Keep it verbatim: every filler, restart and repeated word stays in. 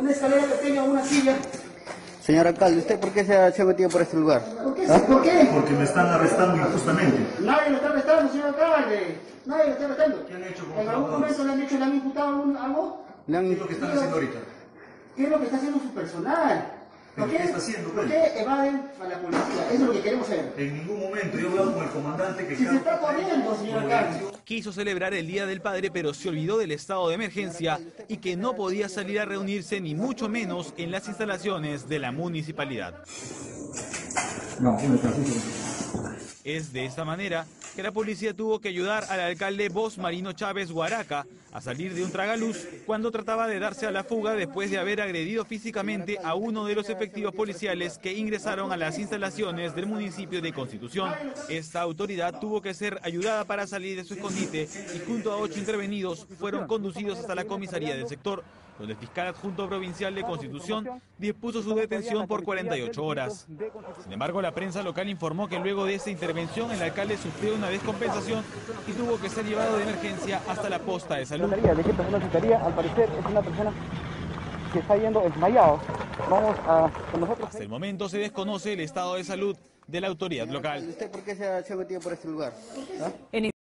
una escalera que tenga una silla. Señor alcalde, ¿usted por qué se ha, se ha metido por este lugar? ¿Por qué? ¿Ah? ¿Por qué? Porque me están arrestando injustamente. Nadie lo está arrestando, señor alcalde. Nadie lo está arrestando. ¿Qué han hecho con ¿En algún momento le han hecho, le han imputado un- algo? Le han- ¿Qué es lo que están haciendo ahorita? ¿Qué es lo que está haciendo su personal? ¿Por ¿Pero qué está haciendo, ¿Por pues? qué evaden a la policía? Eso es lo que queremos saber. En ningún momento yo he hablado con el comandante que... Si se está corriendo, señor alcalde. Quiso celebrar el Día del Padre, pero se olvidó del estado de emergencia y que no podía salir a reunirse, ni mucho menos en las instalaciones de la municipalidad. No, Es de esta manera que la policía tuvo que ayudar al alcalde Bos Marino Chávez Guaraca a salir de un tragaluz cuando trataba de darse a la fuga después de haber agredido físicamente a uno de los efectivos policiales que ingresaron a las instalaciones del municipio de Constitución. Esta autoridad tuvo que ser ayudada para salir de su escondite y junto a ocho intervenidos fueron conducidos hasta la comisaría del sector, donde el fiscal adjunto provincial de Constitución dispuso su detención por cuarenta y ocho horas. Sin embargo, la prensa local informó que luego de esta intervención el alcalde sufrió una descompensación y tuvo que ser llevado de emergencia hasta la posta de salud. ¿De qué persona se estaría? Al parecer es una persona que está yendo desmayado. Vamos a... con nosotros. Hasta el momento se desconoce el estado de salud de la autoridad local. ¿Usted por qué se ha, se ha metido por este lugar? ¿Ah?